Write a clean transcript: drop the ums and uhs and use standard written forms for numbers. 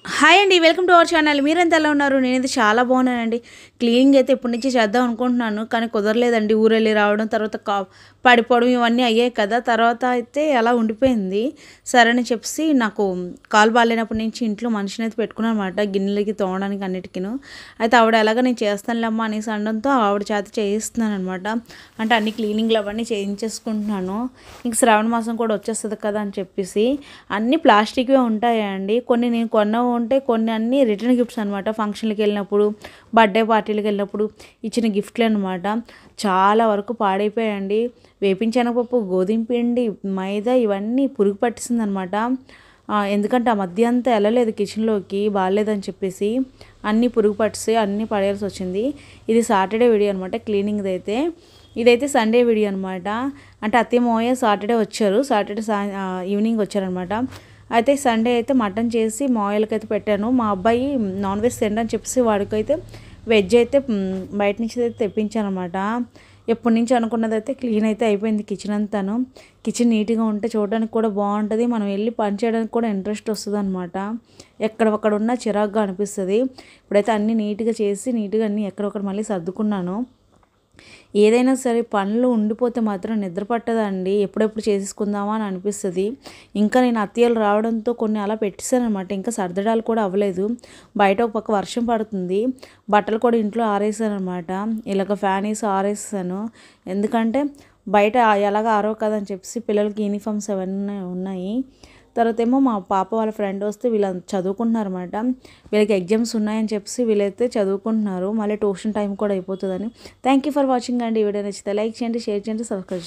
Hi అండి, welcome to our channel. మీరెంత ఎలా ఉన్నారు? నేనైతే చాలా బాగున్నానండి. క్లీనింగ్ అయితే ఇప్పటి నుంచి చేద్దాం అనుకుంటున్నాను, కానీ కుదరలేదండి. ఊరెళ్ళి రావడం, తర్వాత పడిపోవడం ఇవన్నీ అయ్యాయి కదా. తర్వాత అయితే అలా ఉండిపోయింది. సరే అని చెప్పేసి నాకు కాలు బాగాలేనప్పటి నుంచి ఇంట్లో మనిషిని అయితే పెట్టుకున్నాను అనమాట, గిన్నెలకి తోమడానికి అన్నిటికీను. అయితే ఆవిడ ఎలాగ నేను చేస్తానులేమ్మా అనేసి అనడంతో ఆవిడ చేత చేయిస్తున్నాను అనమాట. అంటే అన్ని క్లీనింగ్లు అవన్నీ చేయించేసుకుంటున్నాను. ఇంక శ్రావణ మాసం కూడా వచ్చేస్తుంది కదా అని చెప్పేసి. అన్నీ ప్లాస్టిక్వే ఉంటాయండి. కొన్ని నేను కొన్నవి ఉంటే, కొన్ని అన్నీ రిటర్న్ గిఫ్ట్స్ అనమాట. ఫంక్షన్లకి వెళ్ళినప్పుడు, బర్త్డే పార్టీలకు వెళ్ళినప్పుడు ఇచ్చిన గిఫ్ట్లు అనమాట. చాలా వరకు పాడైపోయాయండి. వేపించనగపప్పు, గోధుమ పిండి, మైదా ఇవన్నీ పురుగు పట్టేసింది అనమాట. ఎందుకంటే ఆ మధ్య అంతా వెళ్ళలేదు కిచెన్లోకి, బాగాలేదని చెప్పేసి అన్నీ పురుగు పట్టేసి అన్నీ పడేయాల్సి వచ్చింది. ఇది సాటర్డే వీడియో అనమాట క్లీనింగ్ది అయితే. ఇదైతే సండే వీడియో అనమాట. అంటే అత్తయ్య మావయ్య సాటర్డే వచ్చారు, సాటర్డే ఈవినింగ్ వచ్చారనమాట. అయితే సండే అయితే మటన్ చేసి మావయ్యలకి అయితే పెట్టాను. మా అబ్బాయి నాన్ వెజ్ తినని చెప్పేసి వాడికైతే వెజ్ అయితే బయట నుంచి అయితే తెప్పించాను అనమాట. ఎప్పటి నుంచి అనుకున్నది అయితే క్లీన్ అయితే అయిపోయింది కిచెన్ అంతాను. కిచెన్ నీట్గా ఉంటే చూడడానికి కూడా బాగుంటుంది, మనం వెళ్ళి పని చేయడానికి కూడా ఇంట్రెస్ట్ వస్తుంది అనమాట. ఎక్కడొక్కడ ఉన్నా చిరాకుగా అనిపిస్తుంది. ఇప్పుడైతే అన్నీ నీట్గా చేసి నీట్గా అన్నీ ఎక్కడొక్కడ మళ్ళీ సర్దుకున్నాను. ఏదైనా సరే పనులు ఉండిపోతే మాత్రం నిద్ర పట్టదండి, ఎప్పుడెప్పుడు చేసేసుకుందామా అని అనిపిస్తుంది. ఇంకా నేను అత్తయ్యలు రావడంతో కొన్ని అలా పెట్టేశానమాట, ఇంకా సర్దడాలు కూడా అవ్వలేదు. బయట ఒక పక్క వర్షం పడుతుంది, బట్టలు కూడా ఇంట్లో ఆరేసాను అనమాట. ఇలాగ ఫ్యాన్ వేసి ఆరేసాను, ఎందుకంటే బయట ఎలాగ ఆరో కదని చెప్పేసి. పిల్లలకి యూనిఫామ్స్ అవన్నీ ఉన్నాయి. తర్వాత ఏమో మా పాప వాళ్ళ ఫ్రెండ్ వస్తే వీళ్ళు చదువుకుంటున్నారు అనమాట. వీళ్ళకి ఎగ్జామ్స్ ఉన్నాయని చెప్పేసి వీళ్ళైతే చదువుకుంటున్నారు. మళ్ళీ ట్యూషన్ టైం కూడా అయిపోతుందని. థ్యాంక్ యూ ఫర్ వాచింగ్ అండి. ఈ వీడియో నచ్చితే లైక్ చేయండి, షేర్ చేయండి, సబ్స్క్రైబ్ చేయండి.